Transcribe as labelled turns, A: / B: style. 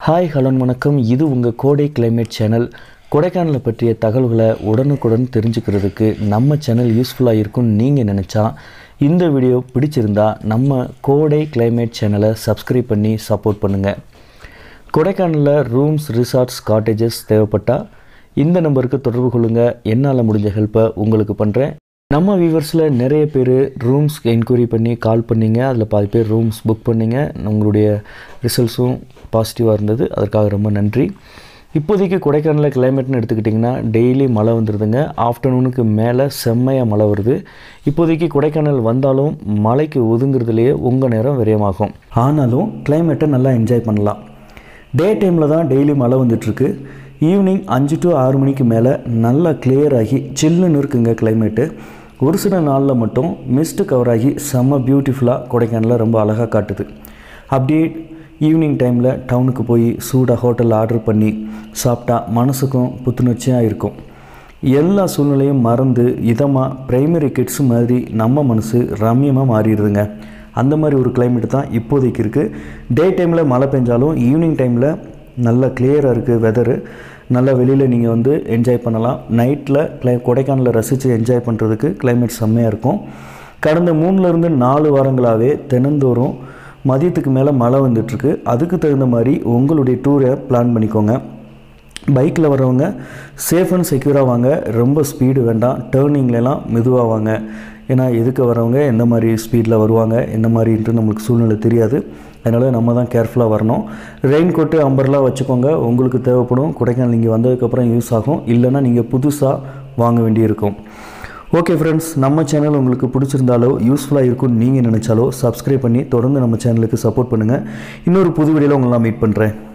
A: Hi hello வணக்கம். இது உங்கள் கோடை கிளைமேட் சேனல். கொடைக்கானலை பற்றிய தகவல்களை உடனுக்குடன் தெரிஞ்சுக்கிறதுக்கு நம்ம சேனல் யூஸ்ஃபுல்லாக இருக்கும்னு நீங்கள் நினச்சா இந்த வீடியோ பிடிச்சிருந்தா நம்ம கோடை கிளைமேட் சேனலை சப்ஸ்கிரைப் பண்ணி சப்போர்ட் பண்ணுங்கள். கொடைக்கானலில் ரூம்ஸ், ரிசார்ட்ஸ், காட்டேஜஸ் தேவைப்பட்டால் இந்த நம்பருக்கு தொடர்பு கொள்ளுங்கள். என்னால் முடிஞ்ச ஹெல்ப்பை உங்களுக்கு பண்ணுறேன். நம்ம வியூவர்ஸில் நிறைய பேர் ரூம்ஸ் என்கொயரி பண்ணி கால் பண்ணிங்க. அதில் பாதி பேர் ரூம்ஸ் புக் பண்ணிங்க. உங்களுடைய ரிசல்ட்ஸும் பாசிட்டிவாக இருந்தது. அதற்காக ரொம்ப நன்றி. இப்போதைக்கு கொடைக்கானலில் கிளைமேட்னு எடுத்துக்கிட்டிங்கன்னா டெய்லி மழை வந்துடுதுங்க. ஆஃப்டர்நூனுக்கு மேலே செம்மையாக மழை வருது. இப்போதைக்கு கொடைக்கானல் வந்தாலும் மழைக்கு ஒதுங்கிறதுலையே உங்கள் நேரம் விரயமாகும். ஆனாலும் கிளைமேட்டை நல்லா என்ஜாய் பண்ணலாம். டே டைமில் தான் டெய்லி மழை வந்துட்டுருக்கு. ஈவினிங் 5 to 6 மணிக்கு மேலே நல்லா கிளியர் ஆகி சில்லுன்னு இருக்குங்க கிளைமேட்டு. ஒரு சில நாளில் மட்டும் மிஸ்ட்டு கவர் ஆகி செம்ம பியூட்டிஃபுல்லாக கொடைக்கானலில் ரொம்ப அழகாக காட்டுது. அப்படியே ஈவினிங் டைமில் டவுனுக்கு போய் சூடாக ஹோட்டலில் ஆர்டர் பண்ணி சாப்பிட்டா மனசுக்கும் புத்துணர்ச்சியாக இருக்கும். எல்லா சூழ்நிலையும் மறந்து இதமாக பிரைமரி கிட்ஸ் மாதிரி நம்ம மனசு ரம்யமாக மாறிடுதுங்க. அந்த மாதிரி ஒரு கிளைமேட் தான் இப்போதைக்கு இருக்குது. டே டைமில் மழை பெஞ்சாலும் ஈவினிங் டைமில் நல்லா கிளியராக இருக்குது வெதரு. நல்லா வெளியில் நீங்கள் என்ஜாய் பண்ணலாம். நைட்டில் கொடைக்கானலில் ரசித்து என்ஜாய் பண்ணுறதுக்கு கிளைமேட் செம்மையாக இருக்கும். கடந்த 3லேருந்து 4 வாரங்களாகவே தினந்தோறும் மதியத்துக்கு மேலே மழை வந்துட்டுருக்கு. அதுக்கு தகுந்த மாதிரி உங்களுடைய டூரை பிளான் பண்ணிக்கோங்க. பைக்கில் வர்றவங்க சேஃப் அண்ட் செக்யூராக வாங்க. ரொம்ப ஸ்பீடு வேண்டாம். டேர்னிங்லாம் மெதுவாக வாங்க. ஏன்னா எதுக்கு வரவங்க எந்த மாதிரி ஸ்பீடில் வருவாங்க என்ன மாதிரின்ட்டு நம்மளுக்கு சூழ்நிலை தெரியாது. அதனால் நம்ம தான் கேர்ஃபுல்லாக வரணும். ரெயின் கோட்டு, அம்பர்லா வச்சுக்கோங்க. உங்களுக்கு தேவைப்படும். கொடைக்கானல் நீங்கள் வந்ததுக்கப்புறம் யூஸ் ஆகும். இல்லைனா நீங்கள் புதுசாக வாங்க வேண்டியிருக்கும். ஓகே ஃப்ரெண்ட்ஸ், நம்ம சேனல் உங்களுக்கு பிடிச்சிருந்தாலோ யூஸ்ஃபுல்லாக இருக்கும்னு நீங்கள் நினச்சாலோ சப்ஸ்கிரைப் பண்ணி தொடர்ந்து நம்ம சேனலுக்கு சப்போர்ட் பண்ணுங்கள். இன்னொரு புது வீடியோவில் உங்களை நான் மீட் பண்ணுறேன்.